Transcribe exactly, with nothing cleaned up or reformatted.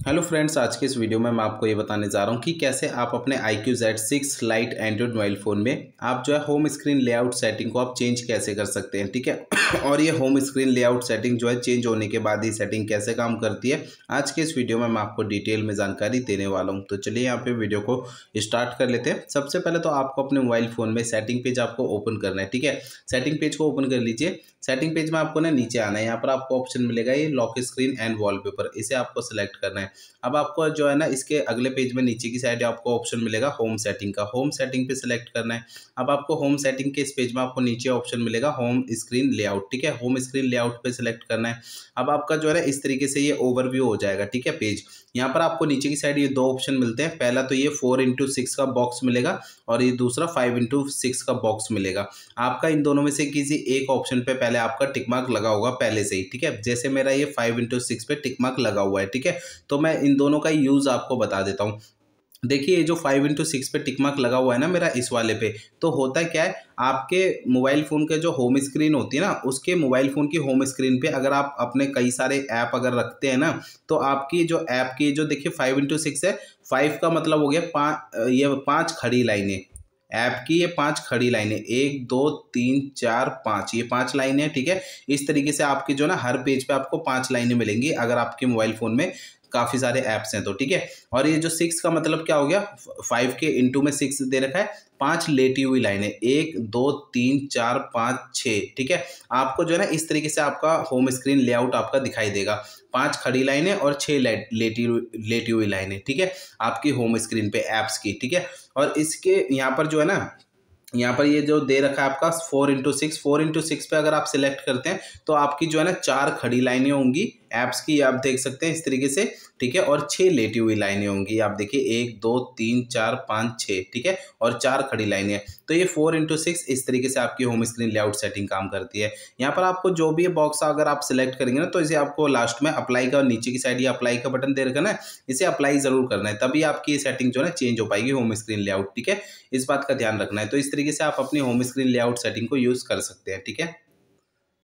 Hello friends, आज के इस वीडियो में मैं आपको ये बताने जा रहा हूँ कि कैसे आप अपने I Q Z six lite android mobile phone में आप जो है होम स्क्रीन लेआउट सेटिंग को आप चेंज कैसे कर सकते हैं। ठीक है और ये होम स्क्रीन लेआउट सेटिंग जो है चेंज होने के बाद ये सेटिंग कैसे काम करती है, आज के इस वीडियो में मैं आपको डिटेल में जानकारी देने वाला हूँ। तो चलिए यहाँ पे वीडियो को स्टार्ट कर लेते हैं। सबसे पहले तो आपको अपने मोबाइल फ़ोन में सेटिंग पेज आपको ओपन करना है। ठीक है, सेटिंग पेज को ओपन कर लीजिए। सेटिंग पेज में आपको ना नीचे आना है, यहाँ पर आपको ऑप्शन मिलेगा ये लॉक स्क्रीन एंड वॉलपेपर, इसे आपको सेलेक्ट करना है। अब आपको जो है ना इसके अगले पेज में नीचे की साइड आपको ऑप्शन मिलेगा होम सेटिंग का, होम सेटिंग पे सेलेक्ट करना है। अब आपको होम सेटिंग के इस पेज में आपको नीचे ऑप्शन मिलेगा होम स्क्रीन लेआउट। ठीक है, होम स्क्रीन लेआउट पे सेलेक्ट करना है। अब आपका जो है ना इस तरीके से ये ओवरव्यू हो जाएगा। ठीक है, पेज यहाँ पर आपको नीचे की साइड ये दो ऑप्शन मिलते हैं। पहला तो ये फोर इंटू सिक्स का बॉक्स मिलेगा और ये दूसरा फाइव इंटू सिक्स का बॉक्स मिलेगा। आपका इन दोनों में से किसी एक ऑप्शन पे पहले आपका टिक मार्क लगा होगा पहले से ही। ठीक है, जैसे मेरा ये फाइव इंटू सिक्स पे टिक मार्क लगा हुआ है। ठीक है, तो मैं इन दोनों का यूज आपको बता देता हूँ। देखिए ये जो फाइव इंटू सिक्स पे टिक मार्क लगा हुआ है ना मेरा इस वाले पे, तो होता क्या है, आपके मोबाइल फ़ोन के जो होम स्क्रीन होती है ना, उसके मोबाइल फ़ोन की होम स्क्रीन पे अगर आप अपने कई सारे ऐप अगर रखते हैं ना, तो आपकी जो ऐप की जो देखिए फाइव इंटू सिक्स है, फाइव का मतलब हो गया पाँच, ये पाँच खड़ी लाइनें ऐप की, ये पांच खड़ी लाइनें, एक दो तीन चार पाँच, ये पांच लाइनें। ठीक है, इस तरीके से आपकी जो ना हर पेज पे आपको पांच लाइनें मिलेंगी अगर आपके मोबाइल फ़ोन में काफ़ी सारे ऐप्स हैं तो। ठीक है, और ये जो सिक्स का मतलब क्या हो गया, फाइव के इंटू में सिक्स दे रखा है, पांच लेटी हुई लाइनें, एक दो तीन चार पाँच छः। ठीक है, आपको जो है ना इस तरीके से आपका होम स्क्रीन लेआउट आपका दिखाई देगा, पांच खड़ी लाइनें और छः लेटी लेटी हुई लाइनें। ठीक है, आपकी होम स्क्रीन पे ऐप्स की। ठीक है, और इसके यहाँ पर जो है ना, यहाँ पर ये जो दे रखा है आपका four into six, four into six पे अगर आप सिलेक्ट करते हैं तो आपकी जो है ना चार खड़ी लाइनें होंगी ऐप्स की, आप देख सकते हैं इस तरीके से। ठीक है, और छह लेटी हुई लाइनें होंगी, आप देखिए एक दो तीन चार पाँच छः। ठीक है, और चार खड़ी लाइनें हैं। तो ये फोर इंटू सिक्स इस तरीके से आपकी होम स्क्रीन लेआउट सेटिंग काम करती है। यहाँ पर आपको जो भी ये बॉक्स अगर आप सिलेक्ट करेंगे ना, तो इसे आपको लास्ट में अप्लाई का, नीचे की साइड ये अप्लाई का बटन दे रखा है ना, इसे अप्लाई जरूर करना है, तभी आपकी ये सेटिंग जो है ना चेंज हो पाएगी होम स्क्रीन लेआउट। ठीक है, इस बात का ध्यान रखना है। तो इस तरीके से आप अपनी होम स्क्रीन लेआउट सेटिंग को यूज कर सकते हैं। ठीक है।